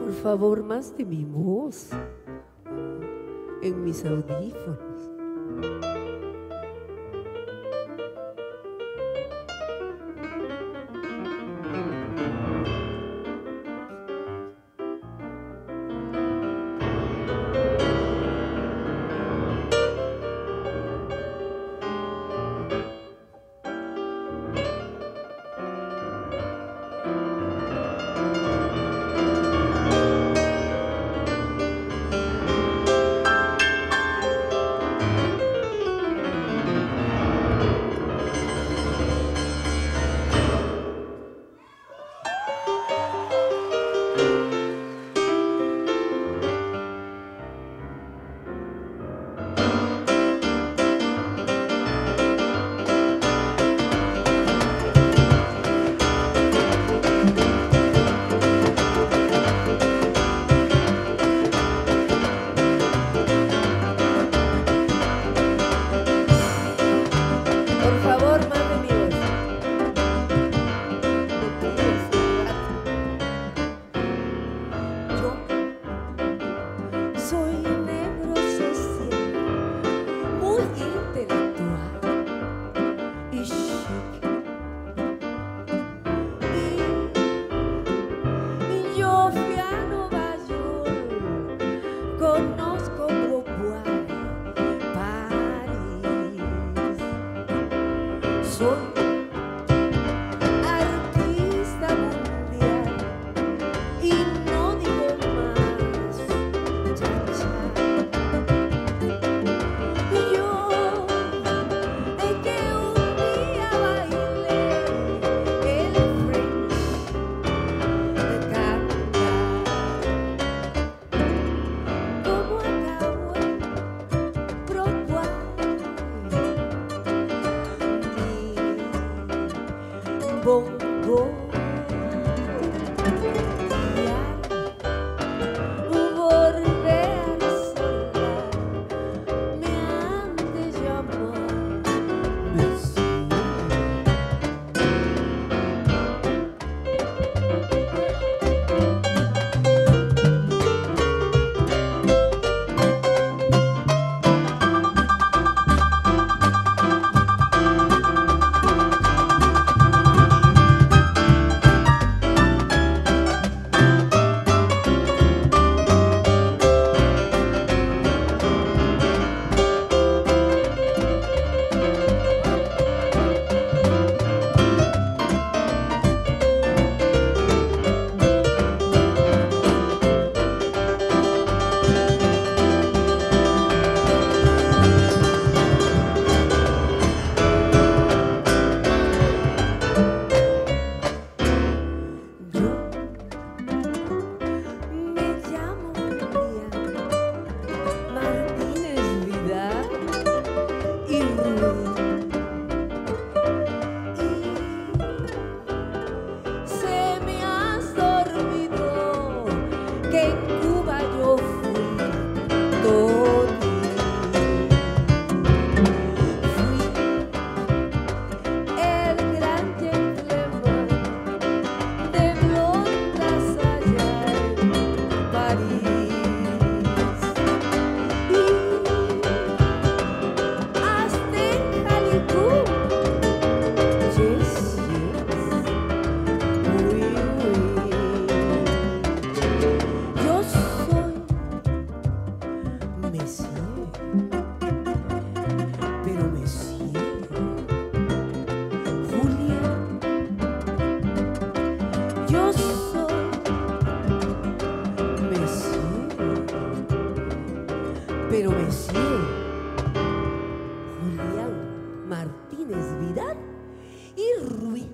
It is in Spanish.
Por favor, más de mi voz en mis audífonos. Por favor, mande mi voz. Yo soy negro social, muy intelectual y chic. Y yo fui a Nueva York, conozco Broadway, París. Soy artista mundial y no digo más, cha-cha. Y yo es que un día bailé el French de cantar. Como acabo en Broadway, bongo volver sola me han de llamar Messi. Yo soy Messi, pero Messi Julián Martínez Vidal y Ruiz.